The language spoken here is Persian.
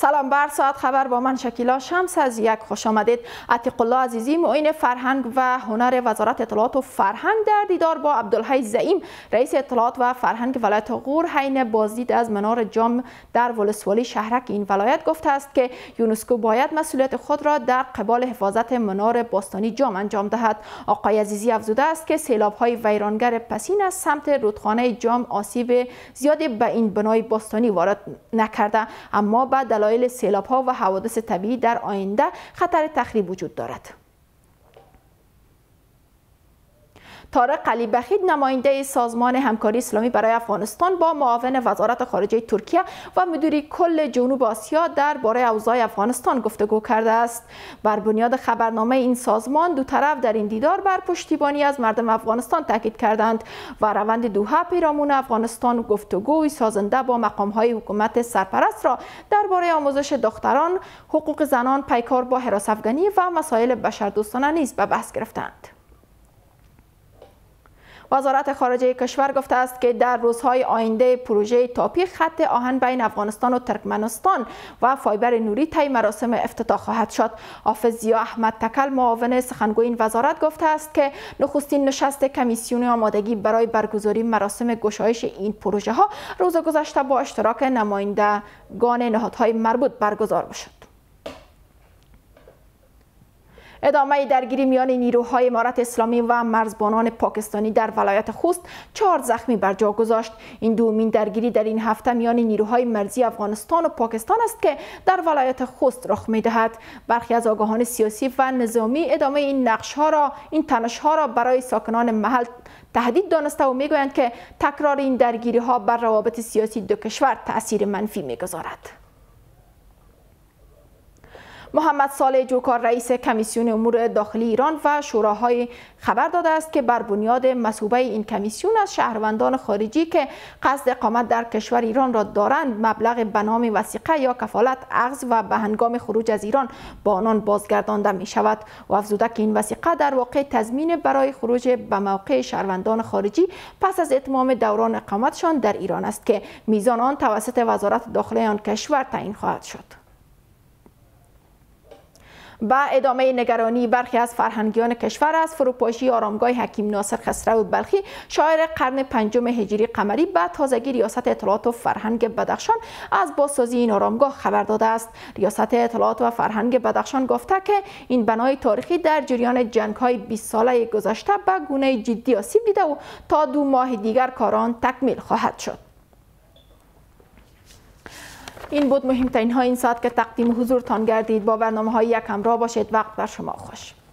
سلام بر ساعت خبر با من شکیلا شمس از یک خوش آمدید. عتیق الله عزیزی معین فرهنگ و هنر وزارت اطلاعات و فرهنگ در دیدار با عبدالحی زعیم رئیس اطلاعات و فرهنگ ولایت غور حین بازدید از منار جام در ولسوالی شهرک این ولایت گفته است که یونسکو باید مسئولیت خود را در قبال حفاظت منار باستانی جام انجام دهد. آقای عزیزی افزوده است که سیلاب‌های ویرانگر پسین از سمت رودخانه جام آسیب زیادی به این بنای باستانی وارد نکرده، اما بعد دلایل سیلاب‌ها و حوادث طبیعی در آینده خطر تخریب وجود دارد. طارق علی بخید نماینده سازمان همکاری اسلامی برای افغانستان با معاون وزارت خارجه ترکیه و مدیر کل جنوب آسیا درباره اوضاع افغانستان گفتگو کرده است. بر بنیاد خبرنامه این سازمان دو طرف در این دیدار بر پشتیبانی از مردم افغانستان تاکید کردند و روند دوحه پیرامون افغانستان گفتگوی سازنده با مقام‌های حکومت سرپرست را درباره آموزش دختران، حقوق زنان، پیکار با حراس افغانی و مسائل بشردوستانه نیز به بحث گرفتند. وزارت خارجه کشور گفته است که در روزهای آینده پروژه تاپی خط آهن بین افغانستان و ترکمنستان و فایبر نوری طی مراسم افتتاح خواهد شد. حافظ ضیا احمد تکل معاون سخنگوی این وزارت گفته است که نخستین نشست کمیسیون آمادگی برای برگزاری مراسم گشایش این پروژه ها روز گذشته با اشتراک نمایندگان نهادهای مربوط برگزار شد. ادامه درگیری میان نیروهای امارت اسلامی و مرزبانان پاکستانی در ولایت خوست 4 زخمی بر جا گذاشت. این دومین درگیری در این هفته میان نیروهای مرزی افغانستان و پاکستان است که در ولایت خوست رخ می‌دهد. برخی از آگاهان سیاسی و نظامی ادامه این تنش‌ها را برای ساکنان محل تهدید دانسته و میگویند که تکرار این درگیری‌ها بر روابط سیاسی دو کشور تأثیر منفی می‌گذارد. محمد صالح جوکار رئیس کمیسیون امور داخلی ایران و شوراهای خبر داده است که بر بنیاد مثوبه این کمیسیون از شهروندان خارجی که قصد اقامت در کشور ایران را دارند مبلغ به نام وثیقه یا کفالت اخذ و به هنگام خروج از ایران با آنان بازگردانده می شود و افزوده که این وثیقه در واقع تضمین برای خروج به موقع شهروندان خارجی پس از اتمام دوران اقامتشان در ایران است که میزان آن توسط وزارت داخلی آن کشور تعیین خواهد شد. با ادامه نگرانی برخی از فرهنگیان کشور از فروپاشی آرامگاه حکیم ناصر خسرو بلخی شاعر قرن 5 هجری قمری به تازگی ریاست اطلاعات و فرهنگ بدخشان از بازسازی این آرامگاه خبر داده است. ریاست اطلاعات و فرهنگ بدخشان گفته که این بنای تاریخی در جریان جنگ‌های 20 ساله گذشته به گونه جدی آسیب دیده و تا 2 ماه دیگر کاران تکمیل خواهد شد. این بود مهمترین ها این ساعت که تقدیم حضورتان گردید. با برنامه های یک همراه باشید. وقت بر شما خوش.